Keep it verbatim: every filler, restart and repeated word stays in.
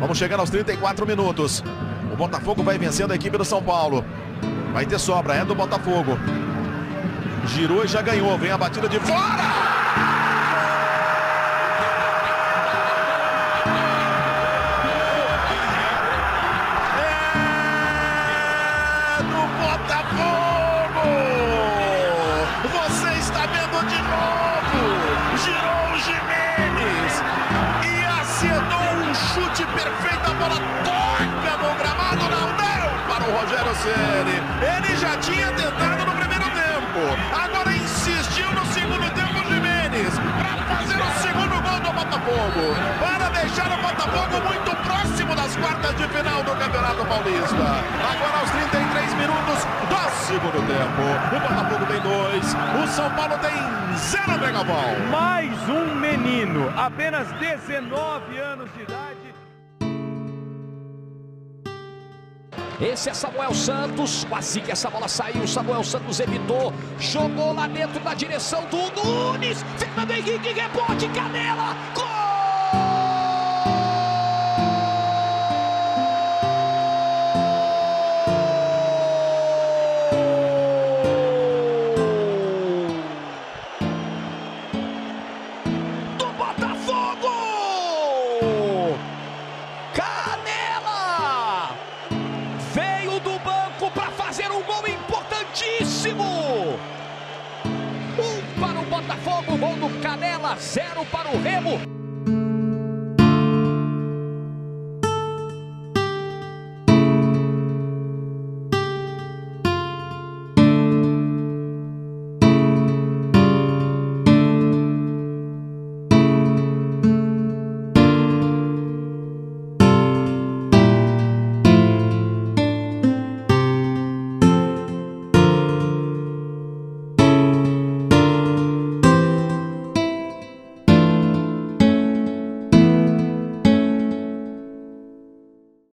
Vamos chegar aos trinta e quatro minutos. O Botafogo vai vencendo a equipe do São Paulo. Vai ter sobra, é do Botafogo. Girou e já ganhou. Vem a batida de fora! Chute perfeito, a bola toca no gramado, não deu para o Rogério Ceni. Ele já tinha tentado no primeiro tempo, agora insistiu no segundo tempo, Gimenez, para fazer o segundo gol do Botafogo, para deixar o Botafogo muito próximo das quartas de final do Campeonato Paulista. Agora aos trinta e três minutos do segundo tempo, o Botafogo tem dois, o São Paulo tem zero, Megaval. Mais um menino, apenas dezenove anos de idade. Esse é Samuel Santos, quase que essa bola saiu, Samuel Santos evitou, jogou lá dentro na direção do Nunes, Fernando Henrique, rebote, Canela, gol! Do Botafogo! Um para o Botafogo, gol do Canela, zero para o Remo.